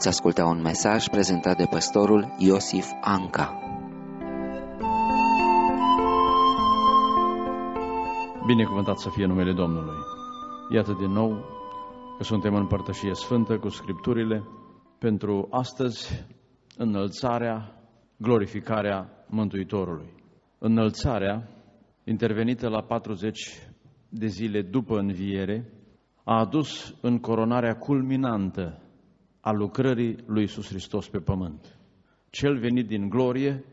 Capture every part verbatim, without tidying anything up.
Veți asculta un mesaj prezentat de pastorul Iosif Anca. Binecuvântat să fie numele Domnului. Iată din nou că suntem în părtășie sfântă cu Scripturile pentru astăzi înălțarea, glorificarea Mântuitorului. Înălțarea, intervenită la patruzeci de zile după înviere, a adus încoronarea culminantă a lucrării lui Iisus Hristos pe pământ. Cel venit din glorie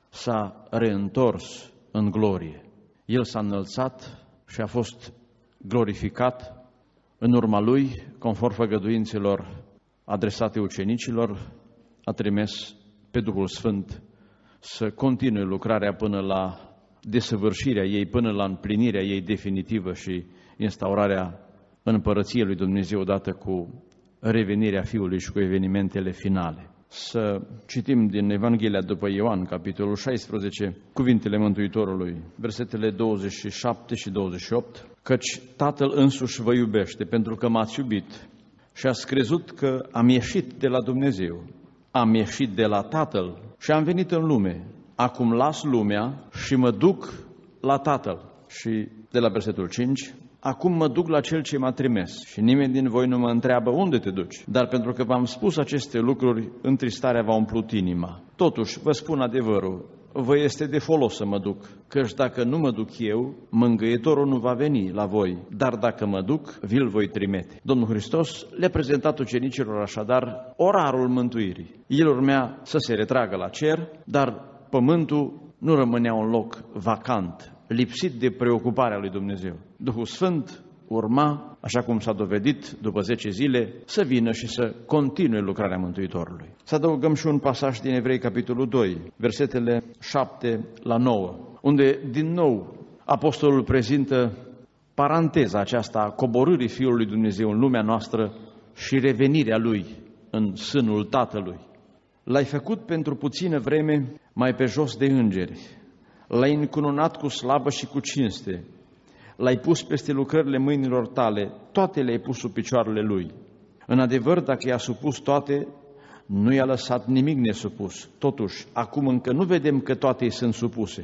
s-a reîntors în glorie. El s-a înălțat și a fost glorificat. În urma lui, conform făgăduințelor adresate ucenicilor, a trimis pe Duhul Sfânt să continue lucrarea până la desăvârșirea ei, până la împlinirea ei definitivă și instaurarea împărăției lui Dumnezeu odată cu revenirea Fiului și cu evenimentele finale. Să citim din Evanghelia după Ioan, capitolul șaisprezece, cuvintele Mântuitorului, versetele douăzeci și șapte și douăzeci și opt, căci Tatăl însuși vă iubește, pentru că m-ați iubit și ați crezut că am ieșit de la Dumnezeu, am ieșit de la Tatăl și am venit în lume. Acum las lumea și mă duc la Tatăl. Și de la versetul cinci, acum mă duc la Cel ce m-a trimis și nimeni din voi nu mă întreabă unde te duci. Dar pentru că v-am spus aceste lucruri, întristarea v-a umplut inima. Totuși, vă spun adevărul, vă este de folos să mă duc, căci dacă nu mă duc eu, mângâietorul nu va veni la voi, dar dacă mă duc, vi-l voi trimite. Domnul Hristos le-a prezentat ucenicilor așadar orarul mântuirii. El urmea să se retragă la cer, dar pământul nu rămânea un loc vacant, lipsit de preocuparea lui Dumnezeu. Duhul Sfânt urma, așa cum s-a dovedit după zece zile, să vină și să continue lucrarea Mântuitorului. Să adăugăm și un pasaj din Evrei, capitolul doi, versetele șapte la nouă, unde din nou apostolul prezintă paranteza aceasta a coborârii Fiului Dumnezeu în lumea noastră și revenirea Lui în sânul Tatălui. L-ai făcut pentru puțină vreme mai pe jos de îngeri, l-ai încununat cu slavă și cu cinste, l-ai pus peste lucrările mâinilor tale, toate le-ai pus sub picioarele lui. În adevăr, dacă i-a supus toate, nu i-a lăsat nimic nesupus. Totuși, acum încă nu vedem că toate îi sunt supuse.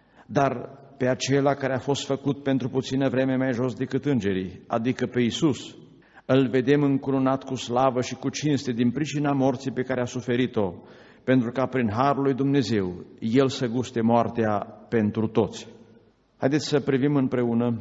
Dar pe acela care a fost făcut pentru puțină vreme mai jos decât îngerii, adică pe Iisus, îl vedem încununat cu slavă și cu cinste din pricina morții pe care a suferit-o, pentru ca prin harul lui Dumnezeu El să guste moartea pentru toți. Haideți să privim împreună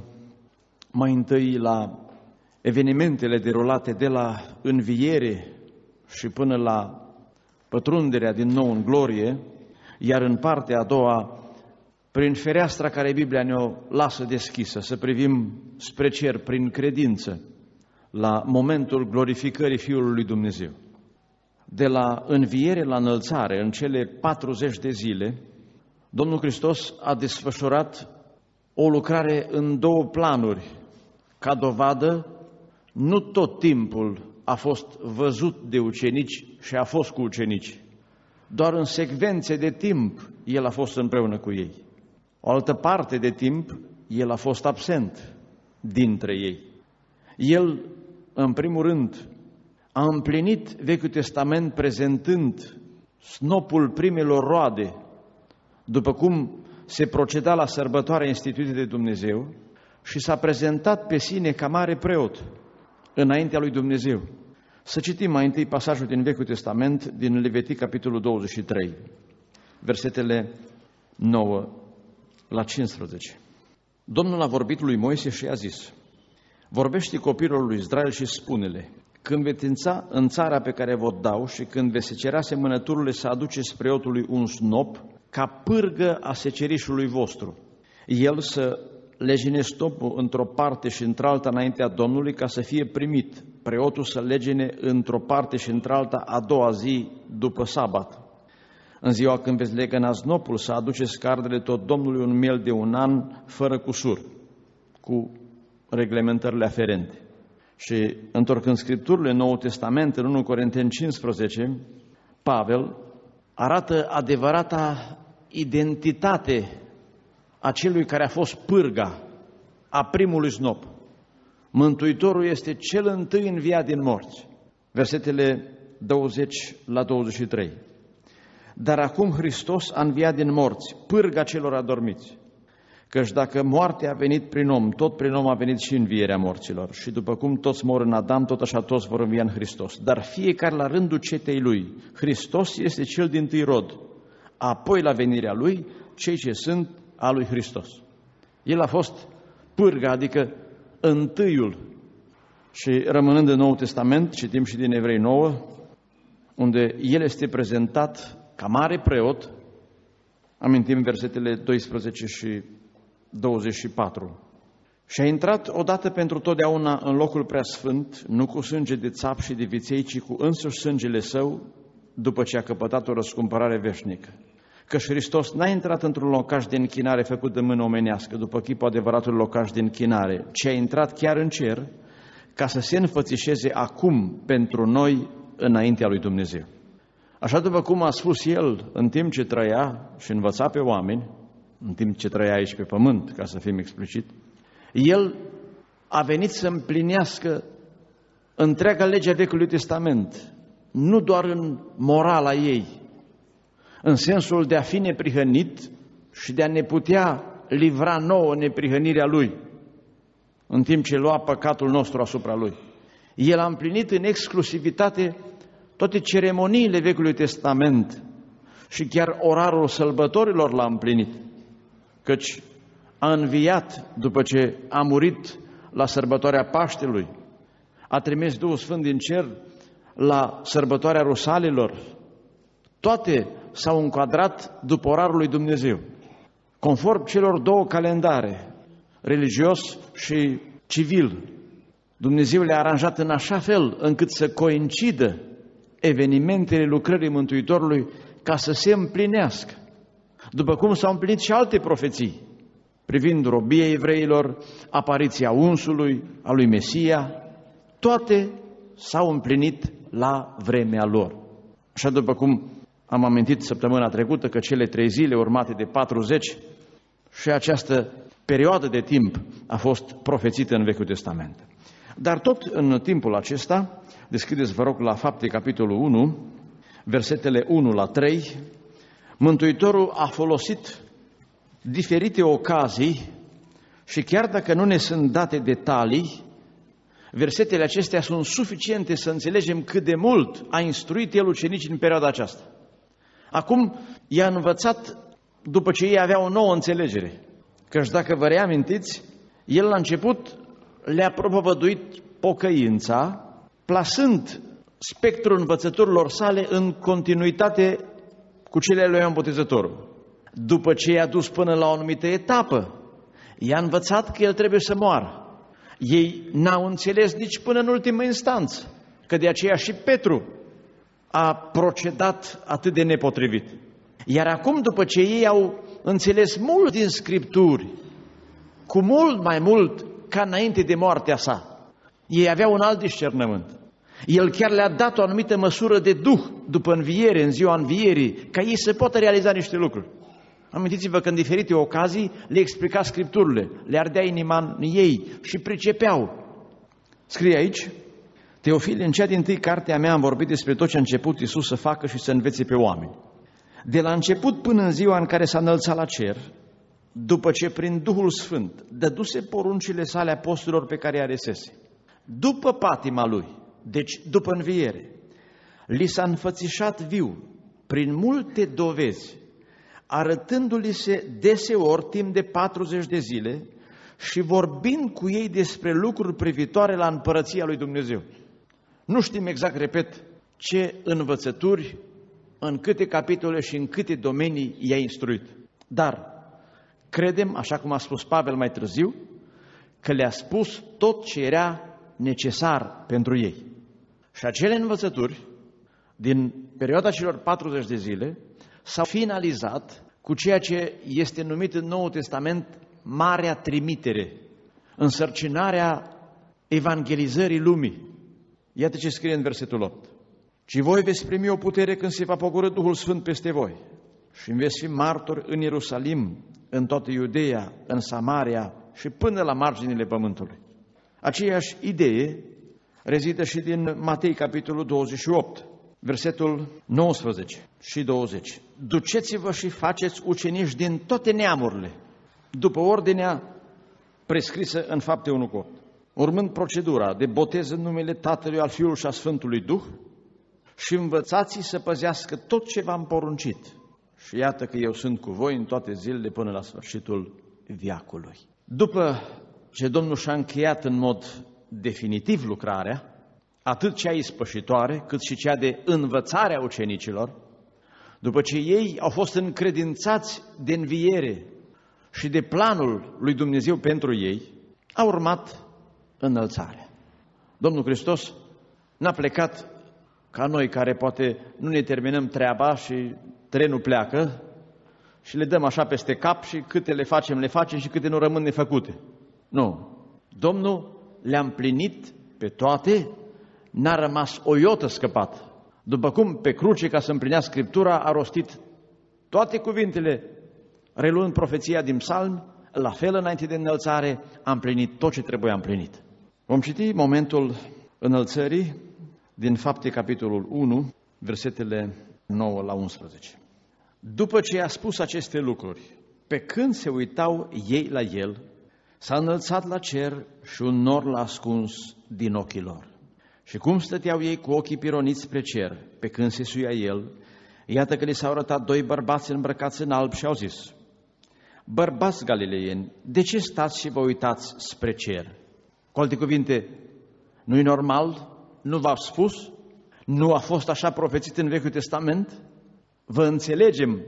mai întâi la evenimentele derulate de la înviere și până la pătrunderea din nou în glorie, iar în partea a doua, prin fereastra care Biblia ne-o lasă deschisă, să privim spre cer prin credință la momentul glorificării Fiului lui Dumnezeu. De la înviere la înălțare, în cele patruzeci de zile, Domnul Hristos a desfășurat o lucrare în două planuri. Ca dovadă, nu tot timpul a fost văzut de ucenici și a fost cu ucenici. Doar în secvențe de timp El a fost împreună cu ei. O altă parte de timp El a fost absent dintre ei. El, în primul rând, a împlinit Vechiul Testament prezentând snopul primelor roade, după cum se proceda la sărbătoarea instituită de Dumnezeu, și s-a prezentat pe sine ca mare preot înaintea lui Dumnezeu. Să citim mai întâi pasajul din Vechiul Testament, din Levitic, capitolul douăzeci și trei, versetele nouă la cincisprezece. Domnul a vorbit lui Moise și i-a zis: vorbește copilul lui Israel și spune-le: când veți intra în țara pe care vă dau și când veți secera semănăturile, să aduceți preotului un snop ca pârgă a secerișului vostru. El să legine snopul într-o parte și într-alta înaintea Domnului ca să fie primit. Preotul să legine într-o parte și într-alta a doua zi după sabat. În ziua când veți legăna snopul, să aduceți cardele tot Domnului un miel de un an fără cusur, cu reglementările aferente. Și întorcând Scripturile, Noul Testament, în întâi Corinteni cincisprezece, Pavel arată adevărata identitate a celui care a fost pârga a primului snop. Mântuitorul este cel întâi înviat din morți. Versetele douăzeci la douăzeci și trei. Dar acum Hristos a înviat din morți, pârga celor adormiți. Căci dacă moartea a venit prin om, tot prin om a venit și învierea morților. Și după cum toți mor în Adam, tot așa toți vor învia în Hristos. Dar fiecare la rândul cetei lui. Hristos este cel dintâi rod. Apoi la venirea lui, cei ce sunt a lui Hristos. El a fost pârga, adică întâiul. Și rămânând în Noul Testament, citim și din Evrei nouă, unde el este prezentat ca mare preot, amintim versetele doisprezece și douăzeci și patru. Și a intrat odată pentru totdeauna în locul preasfânt, nu cu sânge de țap și de viței, ci cu însuși sângele său, după ce a căpătat o răscumpărare veșnică. Căci Hristos n-a intrat într-un locaș de închinare făcut de mână omenească, după chipul adevăratul locaș de închinare, ci a intrat chiar în cer, ca să se înfățișeze acum pentru noi înaintea lui Dumnezeu. Așa după cum a spus el în timp ce trăia și învăța pe oameni, în timp ce trăia aici pe pământ, ca să fim explicit, el a venit să împlinească întreaga lege a Vechiului Testament, nu doar în morala ei, în sensul de a fi neprihănit și de a ne putea livra nouă neprihănirea lui, în timp ce lua păcatul nostru asupra lui. El a împlinit în exclusivitate toate ceremoniile Vechiului Testament și chiar orarul sărbătorilor l-a împlinit, căci a înviat după ce a murit la sărbătoarea Paștelui, a trimis Duhul Sfânt din cer la sărbătoarea Rusalilor. Toate s-au încadrat după orarul lui Dumnezeu, conform celor două calendare, religios și civil. Dumnezeu le-a aranjat în așa fel încât să coincidă evenimentele lucrării Mântuitorului ca să se împlinească, după cum s-au împlinit și alte profeții privind robia evreilor, apariția unsului, a lui Mesia. Toate s-au împlinit la vremea lor. Așa după cum am amintit săptămâna trecută că cele trei zile urmate de patruzeci și această perioadă de timp a fost profețită în Vechiul Testament. Dar tot în timpul acesta, deschideți vă rog la Fapte, capitolul unu, versetele unu la trei, Mântuitorul a folosit diferite ocazii și chiar dacă nu ne sunt date detalii, versetele acestea sunt suficiente să înțelegem cât de mult a instruit el ucenicii în perioada aceasta. Acum i-a învățat după ce ei aveau o nouă înțelegere, căci dacă vă reamintiți, el la început le-a propovăduit pocăința, plasând spectrul învățăturilor sale în continuitate cu cele ale lui Ioan Botezătorul. După ce i-a dus până la o anumită etapă, i-a învățat că el trebuie să moară. Ei n-au înțeles nici până în ultimă instanță, că de aceea și Petru a procedat atât de nepotrivit. Iar acum, după ce ei au înțeles mult din Scripturi, cu mult mai mult ca înainte de moartea sa, ei aveau un alt discernământ. El chiar le-a dat o anumită măsură de duh după înviere, în ziua învierii, ca ei să poată realiza niște lucruri. Amintiți-vă că în diferite ocazii le explica Scripturile, le ardea inima în ei și pricepeau. Scrie aici: Teofile, în cea dintâi carte a mea am vorbit despre tot ce a început Iisus să facă și să învețe pe oameni. De la început până în ziua în care s-a înălțat la cer, după ce prin Duhul Sfânt dăduse poruncile sale apostolilor pe care i-a alesese. După patima lui, deci după înviere, li s-a înfățișat viu prin multe dovezi, arătându-li se deseori timp de patruzeci de zile și vorbind cu ei despre lucruri privitoare la împărăția lui Dumnezeu. Nu știm exact, repet, ce învățături, în câte capitole și în câte domenii i-a instruit. Dar credem, așa cum a spus Pavel mai târziu, că le-a spus tot ce era necesar pentru ei. Și acele învățături, din perioada celor patruzeci de zile, s-au finalizat cu ceea ce este numit în Noul Testament Marea Trimitere, însărcinarea evangelizării lumii. Iată ce scrie în versetul opt. Ci voi veți primi o putere când se va pogorî Duhul Sfânt peste voi și veți fi martori în Ierusalim, în toată Iudeea, în Samaria și până la marginile pământului. Aceeași idee rezidă și din Matei, capitolul douăzeci și opt. Versetul nouăsprezece și douăzeci. Duceți-vă și faceți ucenici din toate neamurile, după ordinea prescrisă în Fapte unu cu opt, urmând procedura de botez în numele Tatălui, al Fiului și a Sfântului Duh, și învățați-i să păzească tot ce v-am poruncit. Și iată că eu sunt cu voi în toate zilele până la sfârșitul veacului. După ce Domnul și-a încheiat în mod definitiv lucrarea, atât cea ispășitoare, cât și cea de învățare a ucenicilor, după ce ei au fost încredințați de înviere și de planul lui Dumnezeu pentru ei, a urmat înălțarea. Domnul Hristos n-a plecat ca noi, care poate nu ne terminăm treaba și trenul pleacă și le dăm așa peste cap și câte le facem, le facem și câte nu rămân nefăcute. Nu. Domnul le-a împlinit pe toate, n-a rămas o iotă scăpat. După cum pe cruce, ca să împlinească Scriptura, a rostit toate cuvintele, reluând profeția din psalmi, la fel înainte de înălțare a împlinit tot ce trebuia împlinit. Vom citi momentul înălțării din Fapte, capitolul unu, versetele nouă la unsprezece. După ce a spus aceste lucruri, pe când se uitau ei la el, s-a înălțat la cer și un nor l-a ascuns din ochii lor. Și cum stăteau ei cu ochii pironiți spre cer, pe când se suia el, iată că li s-au arătat doi bărbați îmbrăcați în alb și au zis: bărbați galileieni, de ce stați și vă uitați spre cer? Cu alte cuvinte, nu-i normal? Nu v-a spus? Nu a fost așa profețit în Vechiul Testament? Vă înțelegem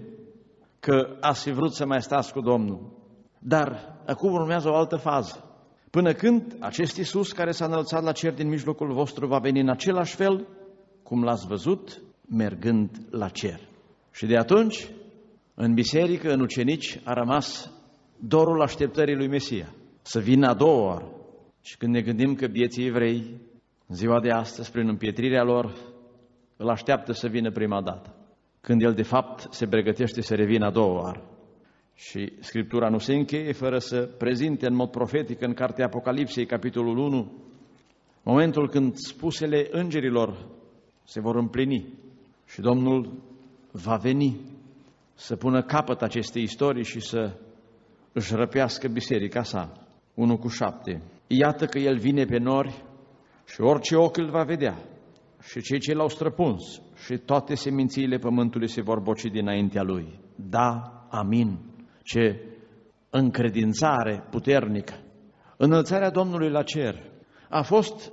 că ați fi vrut să mai stați cu Domnul, dar acum urmează o altă fază. Până când acest Iisus care s-a înălțat la cer din mijlocul vostru va veni în același fel cum l-ați văzut mergând la cer. Și de atunci, în biserică, în ucenici, a rămas dorul așteptării lui Mesia, să vină a doua oară. Și când ne gândim că bieții evrei, în ziua de astăzi, prin împietrirea lor, îl așteaptă să vină prima dată, când el de fapt se pregătește să revină a doua oară. Și Scriptura nu se încheie fără să prezinte în mod profetic în cartea Apocalipsei, capitolul unu, momentul când spusele îngerilor se vor împlini și Domnul va veni să pună capăt acestei istorii și să își răpească biserica sa. unu cu șapte. Iată că el vine pe nori și orice ochi îl va vedea și cei ce l-au străpuns și toate semințiile pământului se vor boci dinaintea lui. Da, amin. Ce încredințare puternică! Înălțarea Domnului la cer a fost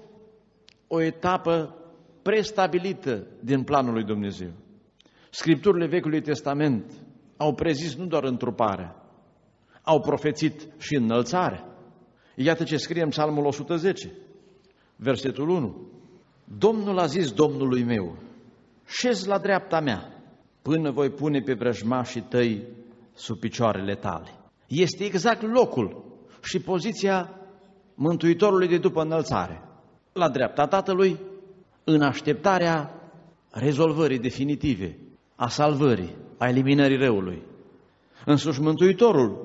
o etapă prestabilită din planul lui Dumnezeu. Scripturile Vechiului Testament au prezis nu doar întruparea, au profețit și înălțarea. Iată ce scrie în Psalmul o sută zece, versetul unu. Domnul a zis Domnului meu: șezi la dreapta mea, până voi pune pe vrăjmașii tăi sub picioarele tale. Este exact locul și poziția Mântuitorului de după înălțare, la dreapta Tatălui, în așteptarea rezolvării definitive, a salvării, a eliminării răului. Însuși Mântuitorul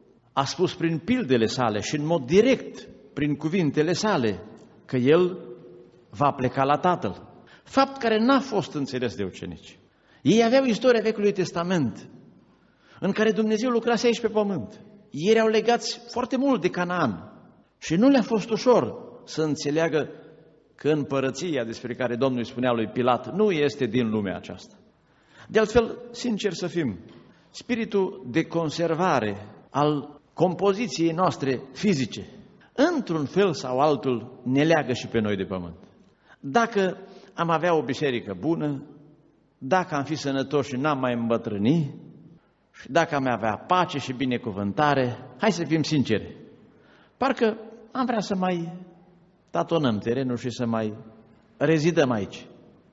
a spus prin pildele sale și în mod direct, prin cuvintele sale, că El va pleca la Tatăl. Fapt care n-a fost înțeles de ucenici. Ei aveau istoria Vechiului Testament, în care Dumnezeu lucrase aici pe pământ. Ei erau legați foarte mult de Canaan și nu le-a fost ușor să înțeleagă că împărăția despre care Domnul îi spunea lui Pilat nu este din lumea aceasta. De altfel, sincer să fim, spiritul de conservare al compoziției noastre fizice, într-un fel sau altul, ne leagă și pe noi de pământ. Dacă am avea o biserică bună, dacă am fi sănătoși și n-am mai îmbătrâni, și dacă am avea pace și binecuvântare, hai să fim sinceri, parcă am vrea să mai tatonăm terenul și să mai rezidăm aici.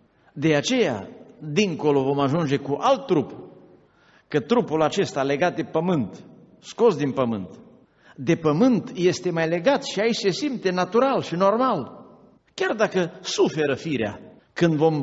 De aceea, dincolo vom ajunge cu alt trup, că trupul acesta legat de pământ, scos din pământ, de pământ este mai legat și aici se simte natural și normal. Chiar dacă suferă firea, când vom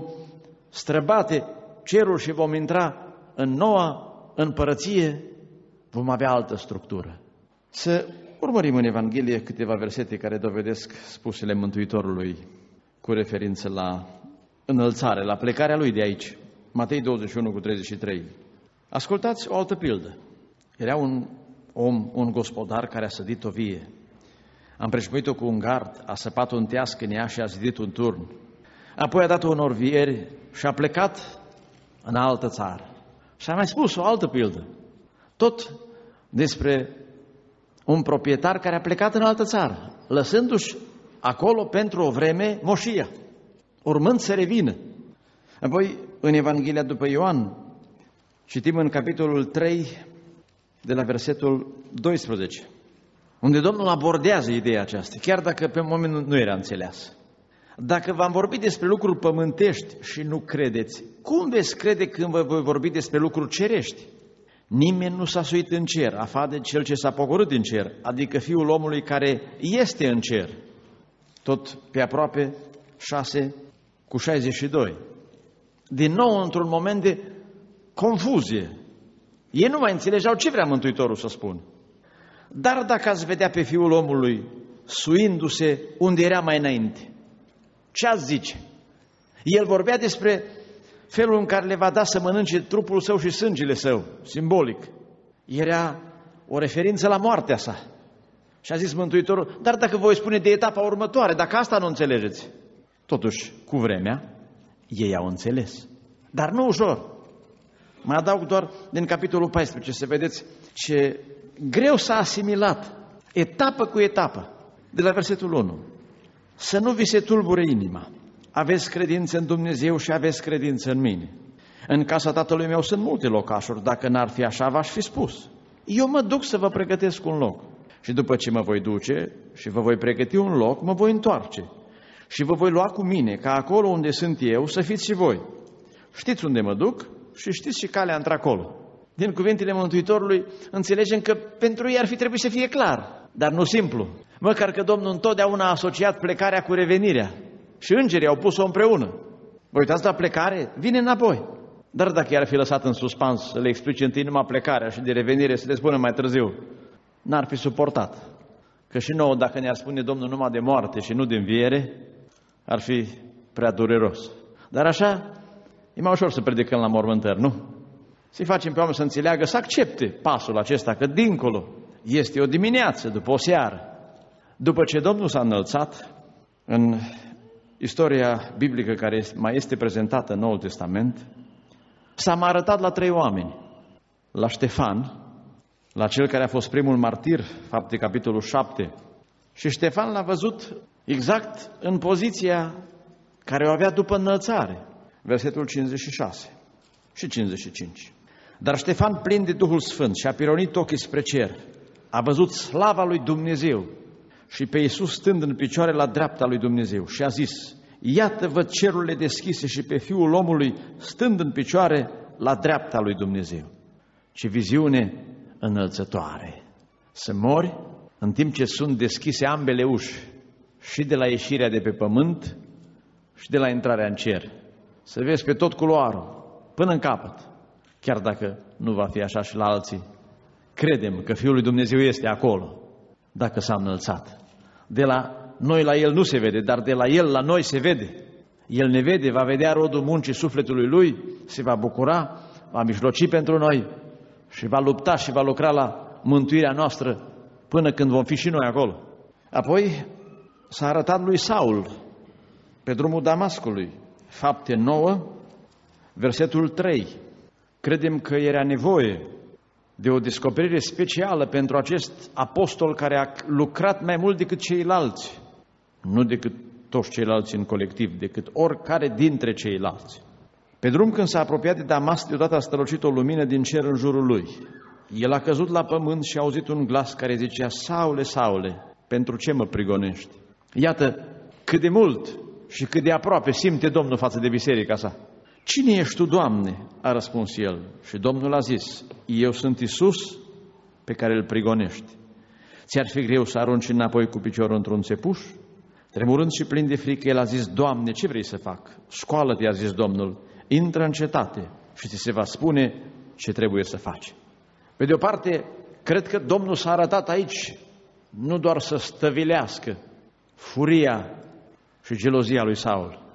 străbate cerul și vom intra în noua împărăție, vom avea altă structură. Să urmărim în Evanghelie câteva versete care dovedesc spusele Mântuitorului cu referință la înălțare, la plecarea lui de aici. Matei douăzeci și unu cu treizeci și trei. Ascultați o altă pildă. Era un om, un gospodar care a sădit o vie. A împrejmuit-o cu un gard, a săpat-o în tească în ea și a zidit un turn. Apoi a dat-o unor vieri și a plecat în altă țară. Și a mai spus o altă pildă. Tot despre un proprietar care a plecat în altă țară, lăsându-și acolo pentru o vreme moșia, urmând să revină. Apoi, în Evanghelia după Ioan, citim în capitolul trei, de la versetul doisprezece, unde Domnul abordează ideea aceasta, chiar dacă pe moment nu era înțeleasă. Dacă v-am vorbit despre lucruri pământești și nu credeți, cum veți crede când vă voi vorbi despre lucruri cerești? Nimeni nu s-a suit în cer, afară de cel ce s-a pogorât în cer, adică Fiul omului care este în cer. Tot pe aproape șase cu șaizeci și doi. Din nou, într-un moment de confuzie. Ei nu mai înțelegeau ce vrea Mântuitorul să spună. Dar dacă ați vedea pe Fiul omului suindu-se unde era mai înainte, ce ați zice? El vorbea despre felul în care le va da să mănânce trupul său și sângele său, simbolic. Era o referință la moartea sa. Și a zis Mântuitorul, dar dacă voi spune de etapa următoare, dacă asta nu înțelegeți. Totuși, cu vremea, ei au înțeles. Dar nu ușor. Mă adaug doar din capitolul paisprezece, să vedeți ce greu s-a asimilat, etapă cu etapă, de la versetul unu. Să nu vi se tulbure inima. Aveți credință în Dumnezeu și aveți credință în mine. În casa tatălui meu sunt multe locașuri, dacă n-ar fi așa, v-aș fi spus. Eu mă duc să vă pregătesc un loc. Și după ce mă voi duce și vă voi pregăti un loc, mă voi întoarce. Și vă voi lua cu mine, ca acolo unde sunt eu, să fiți și voi. Știți unde mă duc și știți și calea într-acolo. Din cuvintele Mântuitorului înțelegem că pentru ei ar fi trebuit să fie clar, dar nu simplu. Măcar că Domnul întotdeauna a asociat plecarea cu revenirea. Și îngerii au pus-o împreună. Vă uitați la plecare? Vine înapoi. Dar dacă i-ar fi lăsat în suspans să le explice întâi numai plecarea și de revenire să le spună mai târziu, n-ar fi suportat. Că și nouă, dacă ne-ar spune Domnul numai de moarte și nu de înviere, ar fi prea dureros. Dar așa, e mai ușor să predicăm la mormântări, nu? Să-i facem pe oameni să înțeleagă, să accepte pasul acesta, că dincolo este o dimineață, după o seară. După ce Domnul s-a înălțat, în istoria biblică care mai este prezentată în Noul Testament, s-a mai arătat la trei oameni. La Ștefan, la cel care a fost primul martir, Fapte capitolul șapte. Și Ștefan l-a văzut exact în poziția care o avea după înălțare, versetul cincizeci și șase și cincizeci și cinci. Dar Ștefan, plin de Duhul Sfânt, și-a pironit ochii spre cer, a văzut slava lui Dumnezeu și pe Iisus stând în picioare la dreapta lui Dumnezeu și a zis, iată văd cerurile deschise și pe Fiul omului stând în picioare la dreapta lui Dumnezeu. Ce viziune înălțătoare! Să mori în timp ce sunt deschise ambele uși, și de la ieșirea de pe pământ și de la intrarea în cer. Să vezi pe tot culoarul, până în capăt, chiar dacă nu va fi așa și la alții. Credem că Fiul lui Dumnezeu este acolo, dacă s-a înălțat. De la noi la El nu se vede, dar de la El la noi se vede. El ne vede, va vedea rodul muncii sufletului Lui, se va bucura, va mijloci pentru noi și va lupta și va lucra la mântuirea noastră până când vom fi și noi acolo. Apoi s-a arătat lui Saul pe drumul Damascului, Fapte nouă, versetul trei. Credem că era nevoie de o descoperire specială pentru acest apostol care a lucrat mai mult decât ceilalți, nu decât toți ceilalți în colectiv, decât oricare dintre ceilalți. Pe drum, când s-a apropiat de Damasc, deodată a strălucit o lumină din cer în jurul lui. El a căzut la pământ și a auzit un glas care zicea, Saule, Saule, pentru ce mă prigonești? Iată cât de mult și cât de aproape simte Domnul față de biserica sa. Cine ești tu, Doamne? A răspuns el. Și Domnul a zis, eu sunt Iisus pe care îl prigonești. Ți-ar fi greu să arunci înapoi cu piciorul într-un țepuș? Tremurând și plin de frică, el a zis, Doamne, ce vrei să fac? Scoală-te, a zis Domnul, intră în cetate și ți se va spune ce trebuie să faci. Pe de o parte, cred că Domnul s-a arătat aici nu doar să stăvilească furia și gelozia lui Saul,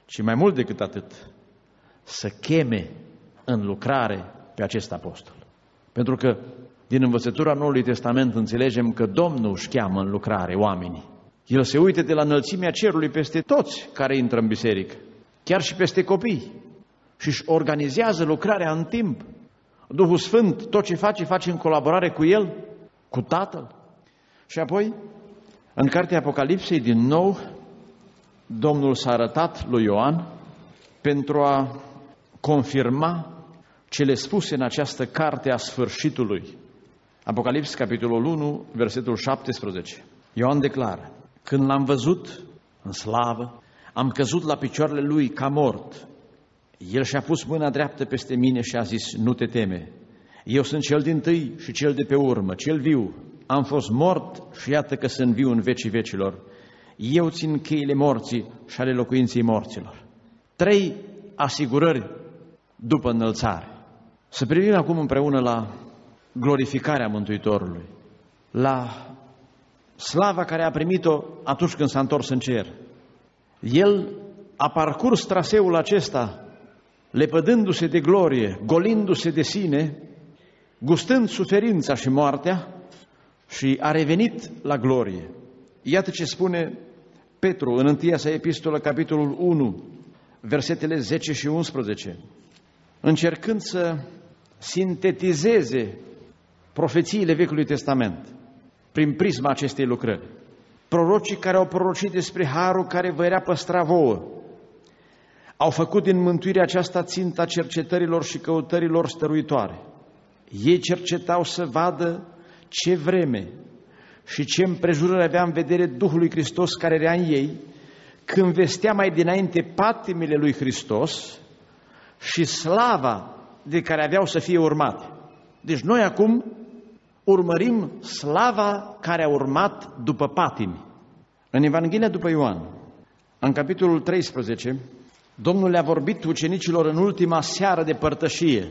ci mai mult decât atât, să cheme în lucrare pe acest apostol. Pentru că din învățătura Noului Testament înțelegem că Domnul își cheamă în lucrare oamenii. El se uită de la înălțimea cerului peste toți care intră în biserică, chiar și peste copii, și își organizează lucrarea în timp. Duhul Sfânt, tot ce face, face în colaborare cu El, cu Tatăl. Și apoi, în cartea Apocalipsei, din nou, Domnul s-a arătat lui Ioan pentru a confirma cele spuse în această carte a sfârșitului. Apocalips, capitolul unu, versetul șaptesprezece. Ioan declară: când l-am văzut în slavă, am căzut la picioarele lui ca mort. El și-a pus mâna dreaptă peste mine și a zis: nu te teme, eu sunt cel dintâi și cel de pe urmă, cel viu. Am fost mort și iată că sunt viu în vecii vecilor. Eu țin cheile morții și ale locuinței morților. Trei asigurări după înălțare. Să privim acum împreună la glorificarea Mântuitorului, la slava care a primit-o atunci când s-a întors în cer. El a parcurs traseul acesta, lepădându-se de glorie, golindu-se de sine, gustând suferința și moartea, și a revenit la glorie. Iată ce spune Petru în întâia sa epistolă, capitolul unu, versetele zece și unsprezece, încercând să sintetizeze profețiile Vechiului Testament prin prisma acestei lucrări. Prorocii care au prorocit despre harul care vă era păstra vouă au făcut din mântuirea aceasta ținta cercetărilor și căutărilor stăruitoare. Ei cercetau să vadă ce vreme și ce împrejurări avea în vedere Duhul lui Hristos care era în ei, când vestea mai dinainte patimile lui Hristos și slava de care aveau să fie urmate. Deci noi acum urmărim slava care a urmat după patimi. În Evanghelia după Ioan, în capitolul treisprezece, Domnul le-a vorbit ucenicilor în ultima seară de părtășie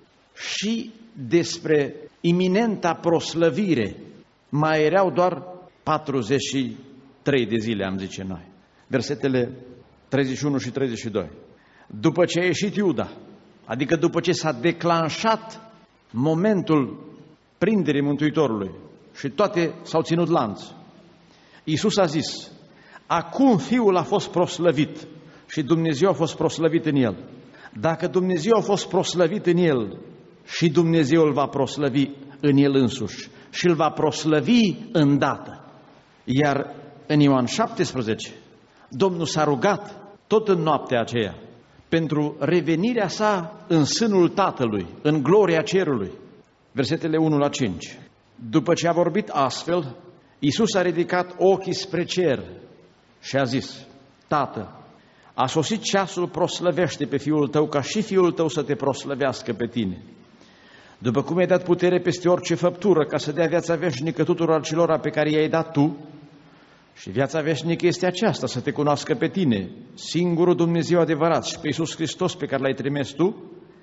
și despre iminenta proslăvire. Mai erau doar patruzeci și trei de zile, am zice noi. Versetele treizeci și unu și treizeci și doi. După ce a ieșit Iuda, adică după ce s-a declanșat momentul prinderii Mântuitorului și toate s-au ținut lanț, Iisus a zis: acum Fiul a fost proslăvit și Dumnezeu a fost proslăvit în El. Dacă Dumnezeu a fost proslăvit în El, și Dumnezeu îl va proslăvi în El însuși și îl va proslăvi îndată. Iar în Ioan șaptesprezece, Domnul s-a rugat tot în noaptea aceea pentru revenirea sa în sânul Tatălui, în gloria cerului. Versetele unu la cinci. După ce a vorbit astfel, Iisus a ridicat ochii spre cer și a zis: Tată, a sosit ceasul, proslăvește pe Fiul Tău, ca și Fiul Tău să te proslăvească pe Tine. După cum ai dat putere peste orice făptură, ca să dea viața veșnică tuturor celor pe care i-ai dat Tu, și viața veșnică este aceasta, să te cunoască pe Tine, singurul Dumnezeu adevărat, și pe Iisus Hristos pe care L-ai trimis Tu,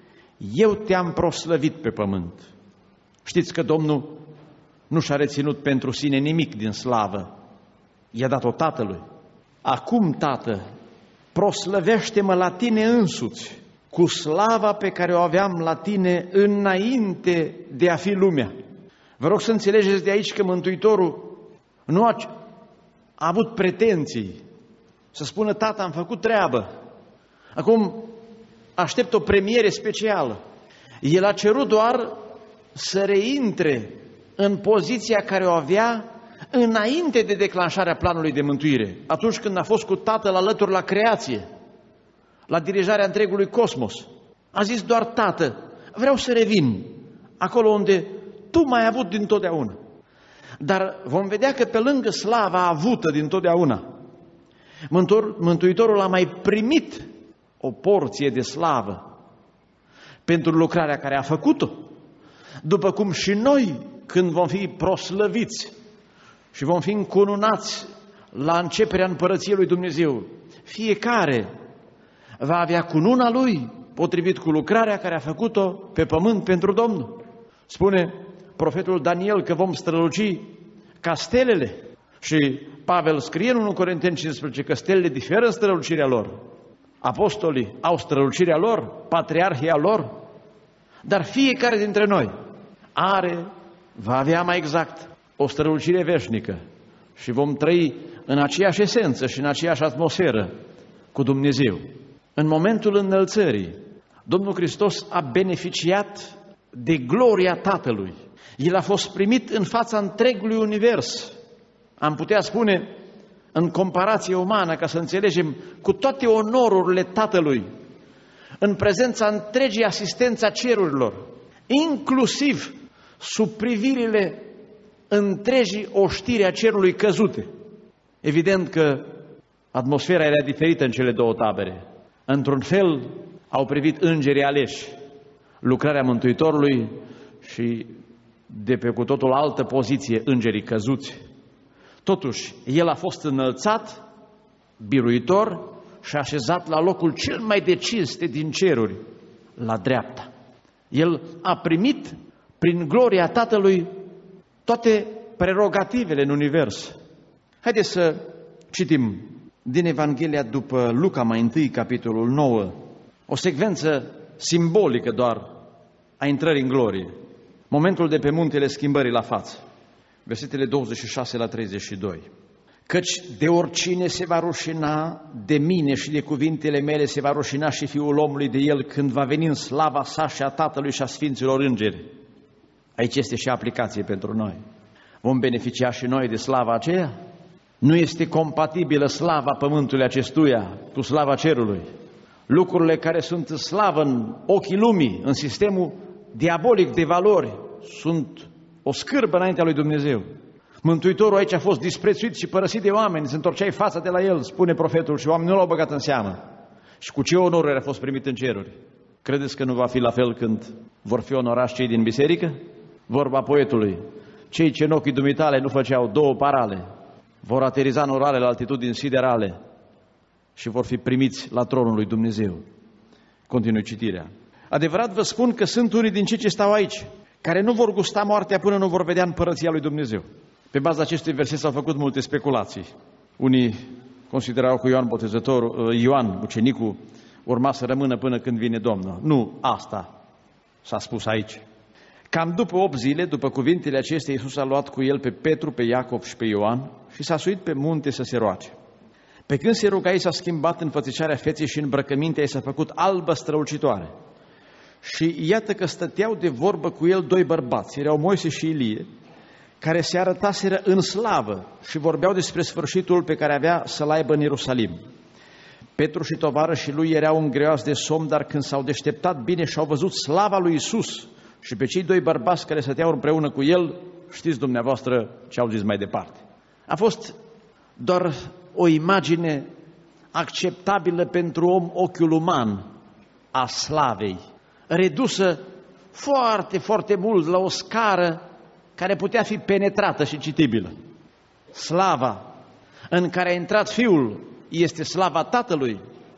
eu te-am proslăvit pe pământ. Știți că Domnul nu și-a reținut pentru sine nimic din slavă, i-a dat-o Tatălui. Acum, Tată, proslăvește-mă la Tine însuți, cu slava pe care o aveam la Tine înainte de a fi lumea. Vă rog să înțelegeți de aici că Mântuitorul nu a, a avut pretenții să spună: Tată, am făcut treabă, acum aștept o premiere specială. El a cerut doar să reintre în poziția care o avea înainte de declanșarea planului de mântuire, atunci când a fost cu Tatăl alături la creație, la dirijarea întregului cosmos. A zis doar: Tată, vreau să revin acolo unde Tu m-ai avut dintotdeauna. Dar vom vedea că pe lângă slava avută dintotdeauna, Mântuitorul a mai primit o porție de slavă pentru lucrarea care a făcut-o. După cum și noi, când vom fi proslăviți și vom fi încununați la începerea împărăției lui Dumnezeu, fiecare va avea cununa lui potrivit cu lucrarea care a făcut-o pe pământ pentru Domnul. Spune profetul Daniel că vom străluci ca stelele și Pavel scrie în unu Corinteni cincisprezece că stelele diferă în strălucirea lor. apostolii au strălucirea lor, patriarhia lor, dar fiecare dintre noi are, va avea mai exact, o strălucire veșnică și vom trăi în aceeași esență și în aceeași atmosferă cu Dumnezeu. În momentul înălțării, Domnul Hristos a beneficiat de gloria Tatălui. El a fost primit în fața întregului univers. Am putea spune, în comparație umană, ca să înțelegem, cu toate onorurile Tatălui, în prezența întregii asistența cerurilor, inclusiv sub privirile întregii oștiri a cerului căzute. Evident că atmosfera era diferită în cele două tabere. Într-un fel au privit îngerii aleși lucrarea Mântuitorului și de pe cu totul altă poziție îngerii căzuți. Totuși, el a fost înălțat, biruitor și așezat la locul cel mai de cinste din ceruri, la dreapta. El a primit prin gloria Tatălui toate prerogativele în univers. Haideți să citim din Evanghelia după Luca, mai întâi, capitolul nouă, o secvență simbolică doar a intrării în glorie. Momentul de pe muntele schimbării la față. Versetele douăzeci și șase la treizeci și doi. Căci de oricine se va rușina de mine și de cuvintele mele, se va rușina și Fiul omului de el când va veni în slava sa și a Tatălui și a Sfinților Îngeri. Aici este și aplicație pentru noi. Vom beneficia și noi de slava aceea? Nu este compatibilă slava pământului acestuia cu slava cerului. Lucrurile care sunt în slavă în ochii lumii, în sistemul diabolic de valori, sunt o scârbă înaintea lui Dumnezeu. Mântuitorul aici a fost disprețuit și părăsit de oameni, se întorceai fața de la el, spune profetul, și oamenii nu l-au băgat în seamă. Și cu ce onoruri a fost primit în ceruri? Credeți că nu va fi la fel când vor fi onorați cei din biserică? Vorba poetului, cei ce în ochii dumitale nu făceau două parale, vor ateriza în orale la altitudini siderale și vor fi primiți la tronul lui Dumnezeu. Continui citirea. Adevărat vă spun că sunt unii din cei ce stau aici, care nu vor gusta moartea până nu vor vedea împărăția lui Dumnezeu. Pe baza acestui verset s-au făcut multe speculații. Unii considerau că Ioan Botezătorul, Ioan, ucenicul, urma să rămână până când vine Domnul. Nu, asta s-a spus aici. Cam după opt zile, după cuvintele acestea, Iisus a luat cu el pe Petru, pe Iacov și pe Ioan și s-a suit pe munte să se roage. Pe când se ruga, i s-a schimbat înfățișarea feței și îmbrăcămintea i s-a făcut albă strălucitoare. Și iată că stăteau de vorbă cu el doi bărbați, erau Moise și Ilie, care se arătaseră în slavă și vorbeau despre sfârșitul pe care avea să-l aibă în Ierusalim. Petru și tovarășii lui erau îngreați de somn, dar când s-au deșteptat bine și au văzut slava lui Iisus și pe cei doi bărbați care stăteau împreună cu el, știți dumneavoastră ce au zis mai departe. A fost doar o imagine acceptabilă pentru om ochiul uman a slavei, redusă foarte, foarte mult la o scară care putea fi penetrată și citibilă. Slava în care a intrat Fiul este slava Tatălui,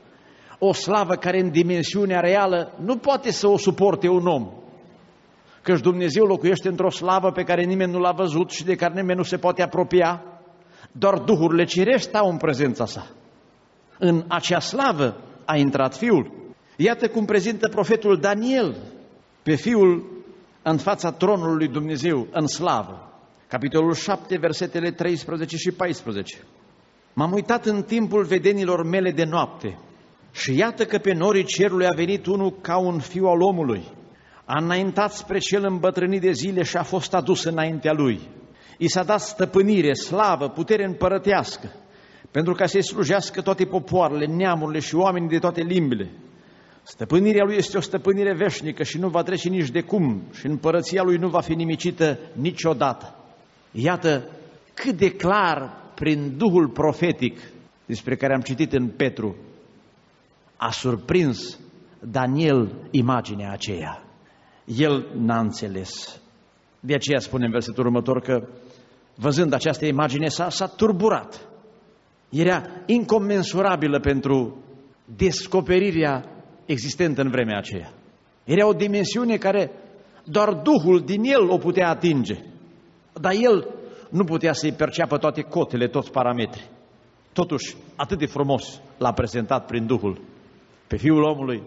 o slavă care în dimensiunea reală nu poate să o suporte un om, căci Dumnezeu locuiește într-o slavă pe care nimeni nu l-a văzut și de care nimeni nu se poate apropia, doar duhurile cerești stau în prezența sa. În acea slavă a intrat Fiul. Iată cum prezintă profetul Daniel pe Fiul în fața tronului lui Dumnezeu, în slavă. Capitolul șapte, versetele treisprezece și paisprezece. M-am uitat în timpul vedenilor mele de noapte și iată că pe norii cerului a venit unul ca un fiu al omului. A înaintat spre cel îmbătrânit de zile și a fost adus înaintea lui. I s-a dat stăpânire, slavă, putere împărătească, pentru ca să-i slujească toate popoarele, neamurile și oamenii de toate limbile. Stăpânirea lui este o stăpânire veșnică și nu va trece nici de cum și împărăția lui nu va fi nimicită niciodată. Iată cât de clar, prin Duhul profetic despre care am citit în Petru, a surprins Daniel imaginea aceea. El n-a înțeles. De aceea spune în versetul următor că, văzând această imagine, s-a, s-a turburat. Era incomensurabilă pentru descoperirea existentă în vremea aceea. Era o dimensiune care doar Duhul din el o putea atinge, dar el nu putea să-i perceapă toate cotele, toți parametrii. Totuși, atât de frumos l-a prezentat prin Duhul pe Fiul omului,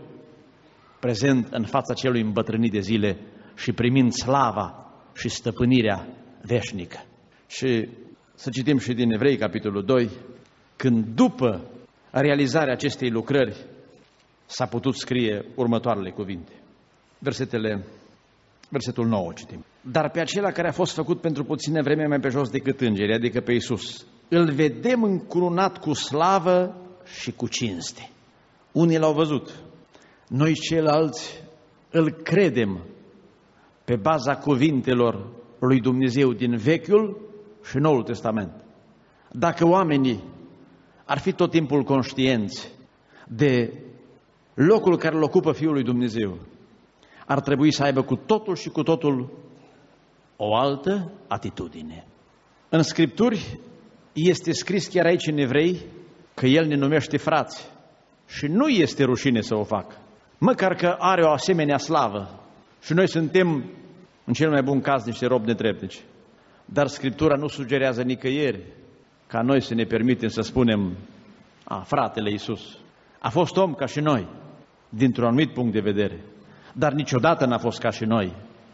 prezent în fața celui îmbătrânit de zile și primind slava și stăpânirea veșnică. Și să citim și din Evrei, capitolul doi, când după realizarea acestei lucrări s-a putut scrie următoarele cuvinte. Versetele, versetul nouă citim. Dar pe acela care a fost făcut pentru puțină vreme mai pe jos decât îngerii, adică pe Iisus, îl vedem încununat cu slavă și cu cinste. Unii l-au văzut, noi ceilalți îl credem pe baza cuvintelor lui Dumnezeu din Vechiul și Noul Testament. Dacă oamenii ar fi tot timpul conștienți de locul care îl ocupă Fiul lui Dumnezeu, ar trebui să aibă cu totul și cu totul o altă atitudine. În Scripturi este scris chiar aici în Evrei că El ne numește frați și nu este rușine să o facă. Măcar că are o asemenea slavă și noi suntem, în cel mai bun caz, niște robi netreptici. Dar Scriptura nu sugerează nicăieri ca noi să ne permitem să spunem, a, fratele Iisus a fost om ca și noi, dintr-un anumit punct de vedere, dar niciodată n-a fost ca și noi.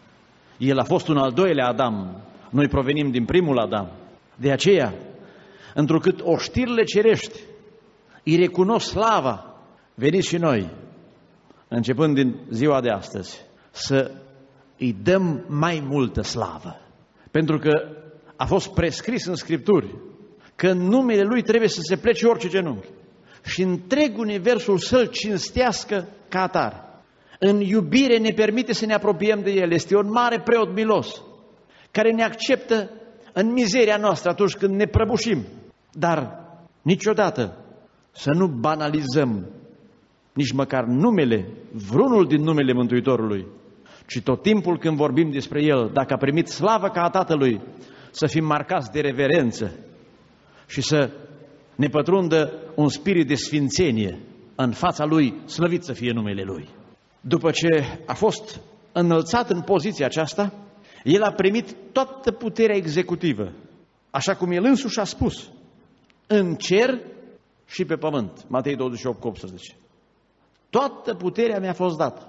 El a fost un al doilea Adam, noi provenim din primul Adam. De aceea, întrucât oștirile cerești îi recunosc slava, veniți și noi, începând din ziua de astăzi, să îi dăm mai multă slavă. Pentru că a fost prescris în Scripturi că în numele Lui trebuie să se plece orice genunchi și întreg universul să-L cinstească ca atare. În iubire ne permite să ne apropiem de El. Este un mare preot milos care ne acceptă în mizeria noastră atunci când ne prăbușim. Dar niciodată să nu banalizăm nici măcar numele, vreunul din numele Mântuitorului, ci tot timpul când vorbim despre El, dacă a primit slavă ca a Tatălui, să fim marcați de reverență și să ne pătrundă un spirit de sfințenie în fața Lui, slăvit să fie numele Lui. După ce a fost înălțat în poziția aceasta, El a primit toată puterea executivă, așa cum El însuși a spus, în cer și pe pământ. Matei douăzeci și opt, optsprezece. Toată puterea mi-a fost dată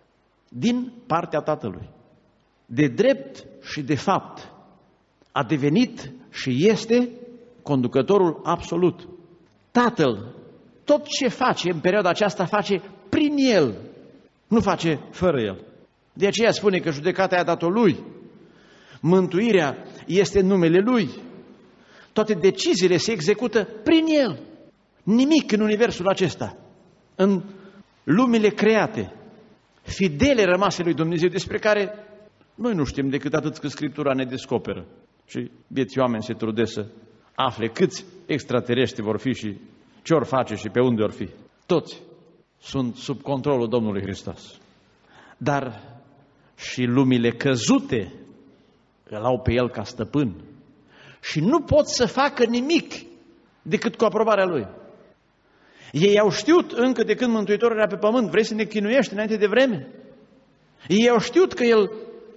din partea Tatălui. De drept și de fapt a devenit și este conducătorul absolut. Tatăl, tot ce face în perioada aceasta, face prin El, nu face fără El. De aceea spune că judecata i-a dat-o Lui, mântuirea este în numele Lui, toate deciziile se execută prin El. Nimic în universul acesta, în lumile create, fidele rămase lui Dumnezeu, despre care noi nu știm decât atât că Scriptura ne descoperă. Și vieții oameni se trudesc să afle câți extraterestri vor fi și ce or face și pe unde or fi. Toți sunt sub controlul Domnului Hristos. Dar și lumile căzute îl au pe El ca stăpân și nu pot să facă nimic decât cu aprobarea Lui. Ei au știut încă de când Mântuitorul era pe pământ, vrei să ne chinuiești înainte de vreme? Ei au știut că El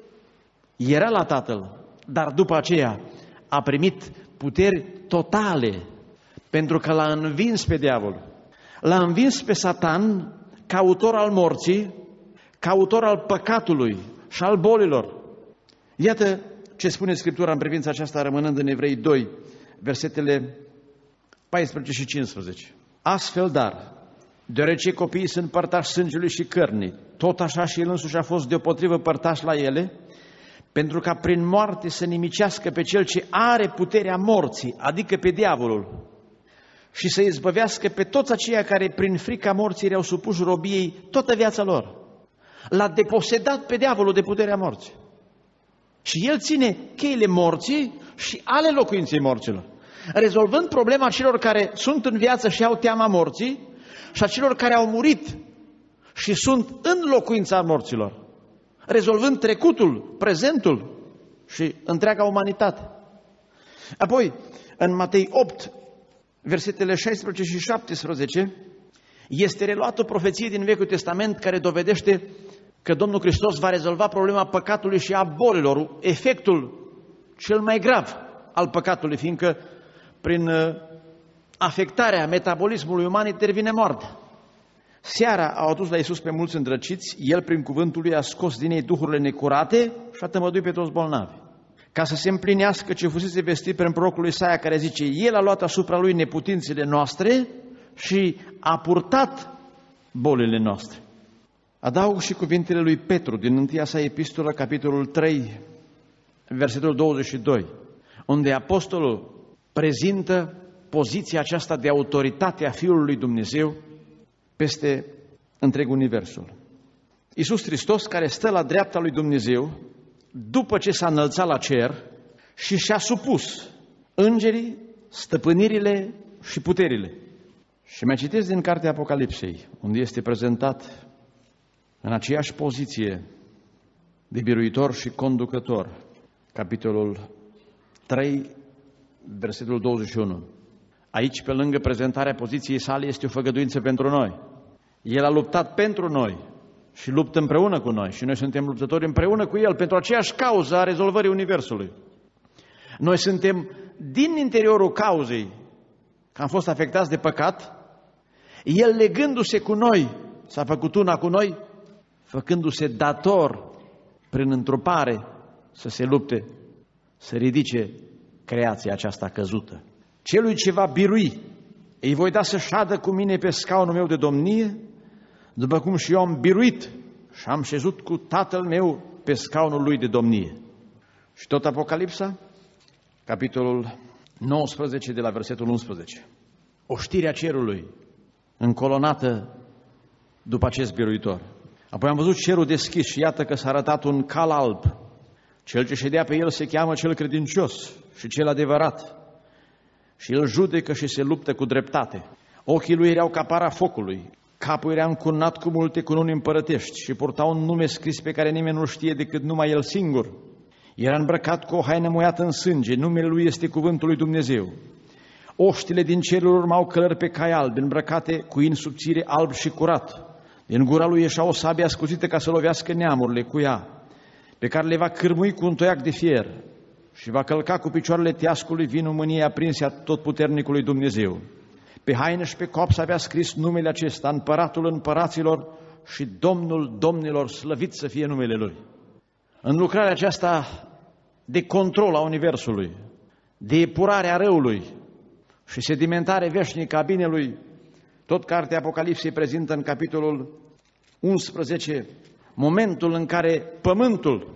era la Tatăl, dar după aceea a primit puteri totale, pentru că l-a învins pe diavol. L-a învins pe Satan ca autor al morții, ca autor al păcatului și al bolilor. Iată ce spune Scriptura în privința aceasta, rămânând în Evrei doi, versetele paisprezece și cincisprezece. Astfel, dar, deoarece copiii sunt părtași sângelui și cărnii, tot așa și El însuși a fost deopotrivă părtaș la ele, pentru ca prin moarte să nimicească pe Cel ce are puterea morții, adică pe diavolul, și să izbăvească pe toți aceia care prin frica morții erau supuși robiei toată viața lor. L-a deposedat pe diavolul de puterea morții. Și el ține cheile morții și ale locuinței morților, rezolvând problema celor care sunt în viață și au teama morții și a celor care au murit și sunt în locuința morților, rezolvând trecutul, prezentul și întreaga umanitate. Apoi, în Matei opt, versetele șaisprezece și șaptesprezece, este reluată o profeție din Vechiul Testament care dovedește că Domnul Hristos va rezolva problema păcatului și a bolilor, efectul cel mai grav al păcatului, fiindcă prin afectarea metabolismului uman intervine moartea. Seara au adus la Iisus pe mulți îndrăciți, El prin cuvântul lui a scos din ei duhurile necurate și a tămăduit pe toți bolnavi. Ca să se împlinească ce fusese vestit prin prorocul Isaia, care zice: El a luat asupra lui neputințele noastre și a purtat bolile noastre. Adaug și cuvintele lui Petru din întâia sa epistolă, capitolul trei, versetul douăzeci și doi, unde apostolul prezintă poziția aceasta de autoritate a Fiului lui Dumnezeu peste întreg universul. Iisus Hristos, care stă la dreapta lui Dumnezeu, după ce s-a înălțat la cer și și-a supus îngerii, stăpânirile și puterile. Și mai citesc din cartea Apocalipsei, unde este prezentat în aceeași poziție de biruitor și conducător, capitolul trei, versetul douăzeci și unu. Aici, pe lângă prezentarea poziției sale, este o făgăduință pentru noi. El a luptat pentru noi și luptă împreună cu noi și noi suntem luptători împreună cu El pentru aceeași cauză a rezolvării universului. Noi suntem din interiorul cauzei că am fost afectați de păcat, El legându-se cu noi s-a făcut una cu noi, făcându-se dator prin întrupare să se lupte, să ridice creația aceasta căzută. Celui ce va birui, îi voi da să șadă cu mine pe scaunul meu de domnie, după cum și eu am biruit și am șezut cu Tatăl meu pe scaunul lui de domnie. Și tot Apocalipsa, capitolul nouăsprezece, de la versetul unsprezece. Oștirea cerului încolonată după acest biruitor. Apoi am văzut cerul deschis și iată că s-a arătat un cal alb. Cel ce ședea pe el se cheamă Cel credincios și Cel adevărat. Și el judecă și se luptă cu dreptate. Ochii lui erau ca para focului, capul era încurnat cu multe cununi împărătești și purta un nume scris pe care nimeni nu știe decât numai el singur. Era îmbrăcat cu o haină muiată în sânge, numele lui este Cuvântul lui Dumnezeu. Oștile din cerul urmau călări pe cai albi, îmbrăcate cu in subțire alb și curat. Din gura lui ieșea o sabie ascuțită ca să lovească neamurile cu ea, pe care le va cârmui cu un toiac de fier și va călca cu picioarele teascului vinul mâniei aprinse a Totputernicului Dumnezeu. Pe haină și pe cops avea scris numele acesta: Împăratul împăraților și Domnul domnilor, slăvit să fie numele Lui. În lucrarea aceasta de control a universului, de epurare a răului și sedimentare veșnică a binelui, tot cartea Apocalipsei prezintă în capitolul unsprezece momentul în care pământul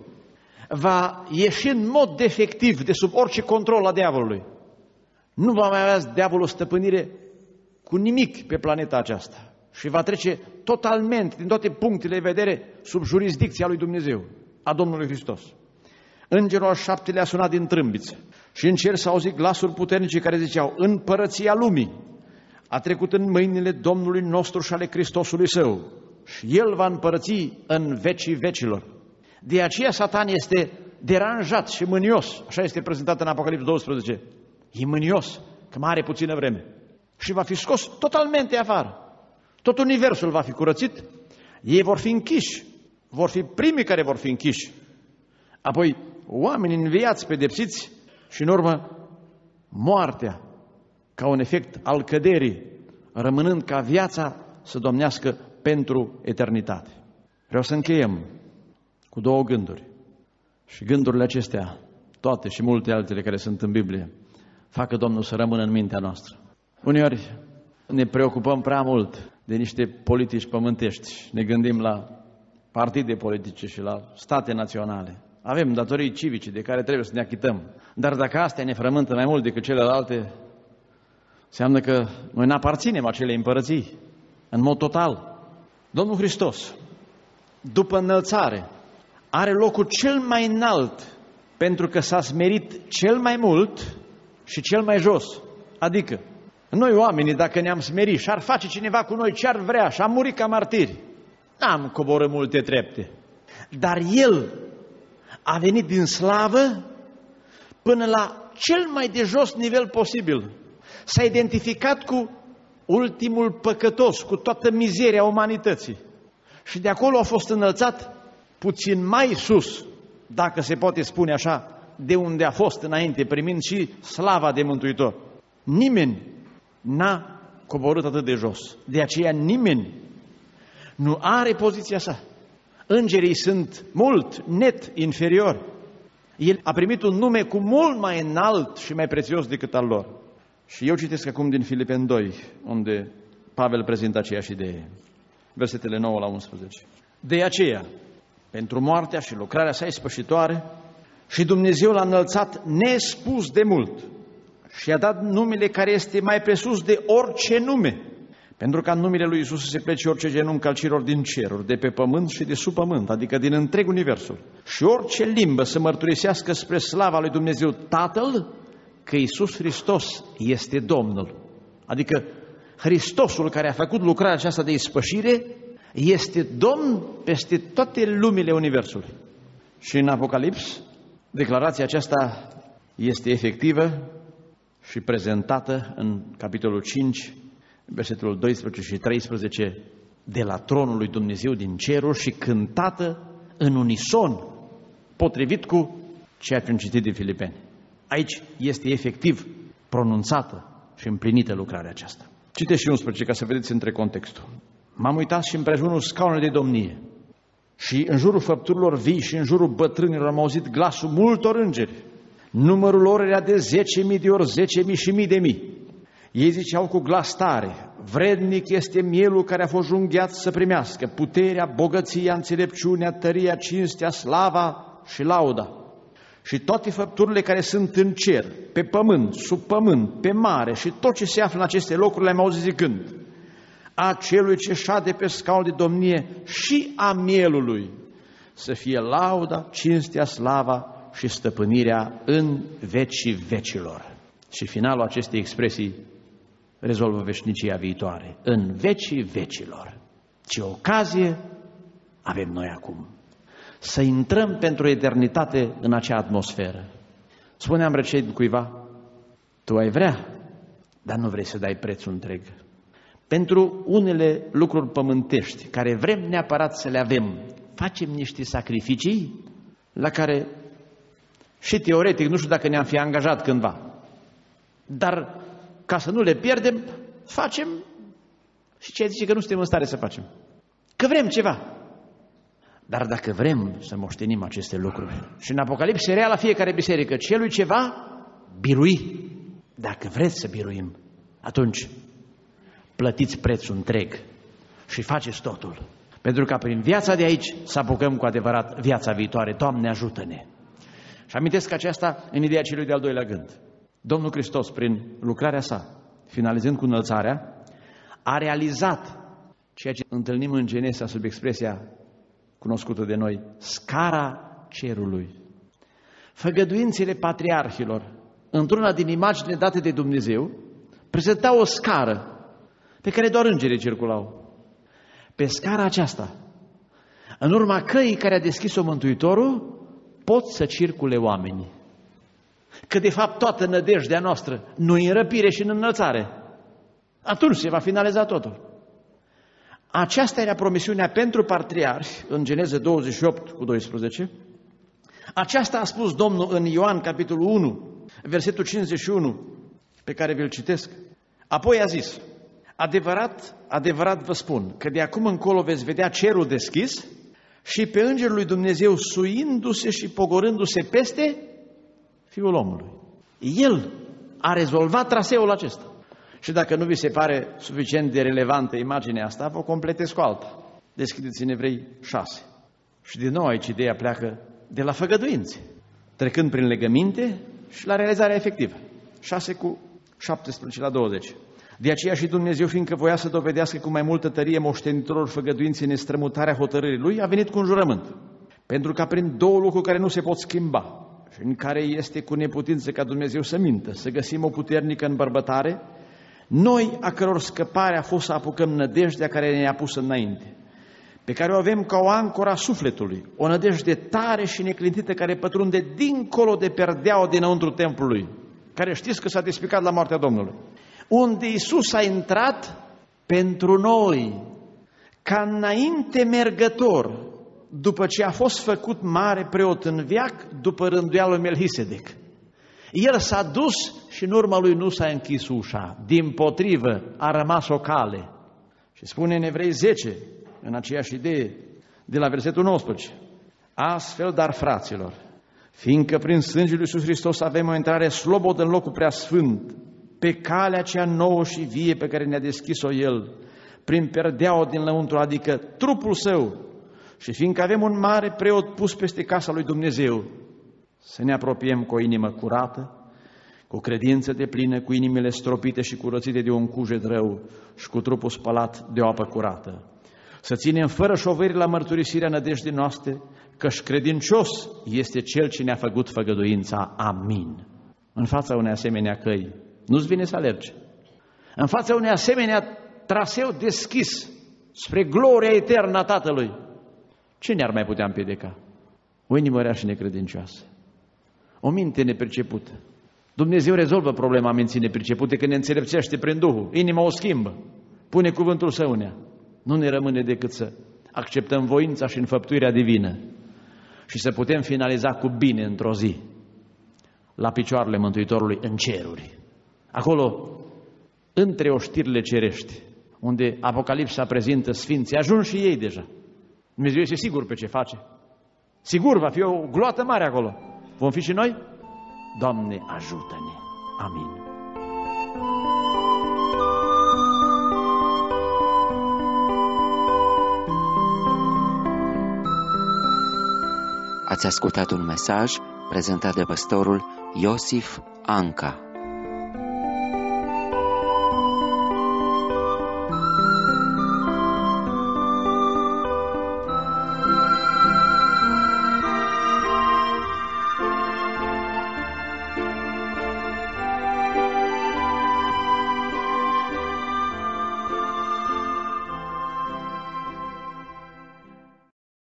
va ieși în mod defectiv de sub orice control al diavolului. Nu va mai avea diavolul stăpânire cu nimic pe planeta aceasta și va trece totalmente, din toate punctele de vedere, sub jurisdicția lui Dumnezeu, a Domnului Hristos. Îngerul al șaptelea a sunat din trâmbiță și în cer s-au auzit glasuri puternice care ziceau: Împărăția lumii a trecut în mâinile Domnului nostru și ale Hristosului Său și El va împărăți în vecii vecilor. De aceea Satan este deranjat și mânios, așa este prezentat în Apocalipsa douăsprezece. E mânios, că mai are puțină vreme. Și va fi scos totalmente afară. Tot universul va fi curățit, ei vor fi închiși, vor fi primii care vor fi închiși. Apoi oamenii înviați, pedepsiți și în urmă moartea, ca un efect al căderii, rămânând ca viața să domnească pentru eternitate. Vreau să încheiem cu două gânduri. Și gândurile acestea, toate și multe altele care sunt în Biblie, facă Domnul să rămână în mintea noastră. Uneori ne preocupăm prea mult de niște politici pământești. Ne gândim la partide politice și la state naționale. Avem datorii civice de care trebuie să ne achităm. Dar dacă astea ne frământă mai mult decât celelalte, înseamnă că noi ne aparținem acelei împărății în mod total. Domnul Hristos, după înălțare, are locul cel mai înalt pentru că s-a smerit cel mai mult și cel mai jos. Adică, noi oamenii, dacă ne-am smerit și ar face cineva cu noi ce ar vrea și am murit ca martiri, n-am coborât multe trepte. Dar El a venit din slavă până la cel mai de jos nivel posibil. S-a identificat cu ultimul păcătos, cu toată mizeria umanității. Și de acolo a fost înălțat puțin mai sus, dacă se poate spune așa, de unde a fost înainte, primind și slava de Mântuitor. Nimeni n-a coborât atât de jos. De aceea nimeni Nu are poziția sa. Îngerii sunt mult, net inferiori. El a primit un nume cu mult mai înalt și mai prețios decât al lor. Și eu citesc acum din Filipeni doi, unde Pavel prezintă aceeași idee. Versetele nouă la unsprezece. De aceea, pentru moartea și lucrarea sa ispășitoare, și Dumnezeu l-a înălțat nespus de mult și i-a dat numele care este mai presus de orice nume, pentru ca în numele lui Iisus să se plece orice genunchi al celor din ceruri, de pe pământ și de sub pământ, adică din întreg universul, și orice limbă să mărturisească spre slava lui Dumnezeu Tatăl că Iisus Hristos este Domnul. Adică Hristosul care a făcut lucrarea aceasta de ispășire este Domn peste toate lumile universului. Și în Apocalips, declarația aceasta este efectivă și prezentată în capitolul cinci, versetul doisprezece și treisprezece, de la tronul lui Dumnezeu din ceruri și cântată în unison, potrivit cu ceea ce am citit din Filipeni. Aici este efectiv pronunțată și împlinită lucrarea aceasta. Citeți și unsprezece ca să vedeți între contextul. M-am uitat și împrejurul scaunului de domnie și în jurul făpturilor vii și în jurul bătrânilor am auzit glasul multor îngeri. Numărul lor era de zece mii de ori zece mii și mii de mii. Ei ziceau cu glas tare: vrednic este mielul care a fost junghiat să primească puterea, bogăția, înțelepciunea, tăria, cinstea, slava și lauda. Și toate făpturile care sunt în cer, pe pământ, sub pământ, pe mare și tot ce se află în aceste locuri le-am auzit zicând: a celui ce șade pe scaun de domnie și a mielului să fie lauda, cinstea, slava și stăpânirea în vecii vecilor. Și finalul acestei expresii rezolvă veșnicia viitoare. În vecii vecilor. Ce ocazie avem noi acum să intrăm pentru eternitate în acea atmosferă. Spuneam recent cuiva: tu ai vrea, dar nu vrei să dai prețul întreg. Pentru unele lucruri pământești, care vrem neapărat să le avem, facem niște sacrificii la care și teoretic nu știu dacă ne-am fi angajat cândva. Dar ca să nu le pierdem, facem și ce zice că nu suntem în stare să facem. Că vrem ceva. Dar dacă vrem să moștenim aceste lucruri, și în Apocalips se rea la fiecare biserică, celui ceva birui. Dacă vreți să biruim, atunci plătiți prețul întreg și faceți totul. Pentru ca prin viața de aici să apucăm cu adevărat viața viitoare. Doamne, ajută-ne! Și amintesc aceasta în ideea celui de-al doilea gând. Domnul Hristos, prin lucrarea sa, finalizând cu înălțarea, a realizat ceea ce întâlnim în Genesa sub expresia cunoscută de noi, scara cerului. Făgăduințele patriarhilor, într-una din imagine date de Dumnezeu, prezentau o scară pe care doar îngerii circulau. Pe scara aceasta, în urma căii care a deschis-o Mântuitorul, pot să circule oamenii. Că de fapt toată nădejdea noastră nu e în răpire și în înălțare. Atunci se va finaliza totul. Aceasta era promisiunea pentru patriarhi în Geneza douăzeci și opt cu doisprezece. Aceasta a spus Domnul în Ioan capitolul unu, versetul cincizeci și unu, pe care vi-l citesc. Apoi a zis: adevărat, adevărat vă spun că de acum încolo veți vedea cerul deschis și pe Îngerul lui Dumnezeu suindu-se și pogorându-se peste Fiul omului. El a rezolvat traseul acesta. Și dacă nu vi se pare suficient de relevantă imaginea asta, vă completez cu alta. Deschideți în Evrei șase. Și din nou aici ideea pleacă de la făgăduințe, trecând prin legăminte și la realizarea efectivă. șase cu șaptesprezece la douăzeci. De aceea și Dumnezeu, fiindcă voia să dovedească cu mai multă tărie moștenitorilor făgăduințe nestrămutarea hotărârii Lui, a venit cu un jurământ. Pentru ca prin două lucruri care nu se pot schimba și în care este cu neputință ca Dumnezeu să mintă, să găsim o puternică îmbărbătare, noi, a căror scăpare a fost să apucăm nădejdea care ne-a pus înainte, pe care o avem ca o ancoră a sufletului, o nădejde tare și neclintită care pătrunde dincolo de perdeaua dinăuntru templului, care știți că s-a despicat la moartea Domnului, unde Iisus a intrat pentru noi, ca înainte mergător, după ce a fost făcut mare preot în veac, după rânduiala lui Melchisedec. El s-a dus și în urma lui nu s-a închis ușa, dimpotrivă a rămas o cale. Și spune în Evrei zece, în aceeași idee, de la versetul nouăsprezece. Astfel, dar, fraților, fiindcă prin sângele lui Iisus Hristos avem o intrare slobodă în locul preasfânt, pe calea cea nouă și vie pe care ne-a deschis-o El, prin perdeaua din lăuntru, adică trupul Său, și fiindcă avem un mare preot pus peste casa lui Dumnezeu, să ne apropiem cu o inimă curată, cu credință deplină, cu inimile stropite și curățite de un cuget rău și cu trupul spălat de o apă curată. Să ținem fără șovăiri la mărturisirea nădejdii noastre, căci credincios este Cel ce ne-a făcut făgăduința. Amin. În fața unei asemenea căi, nu-ți vine să alergi. În fața unei asemenea traseu deschis spre gloria eternă a Tatălui, cine ar mai putea împiedica? O inimă rea și necredincioasă, o minte nepricepută. Dumnezeu rezolvă problema minții nepricepute când ne înțelepțește prin Duhul. Inima o schimbă, pune cuvântul Său în ea. Nu ne rămâne decât să acceptăm voința și înfăptuirea divină și să putem finaliza cu bine într-o zi la picioarele Mântuitorului în ceruri. Acolo, între oștirile cerești, unde Apocalipsa prezintă sfinții, ajung și ei deja. Dumnezeu este sigur pe ce face. Sigur, va fi o gloată mare acolo. Vom fi și noi? Doamne, ajută-ne! Amin. Ați ascultat un mesaj prezentat de pastorul Iosif Anca.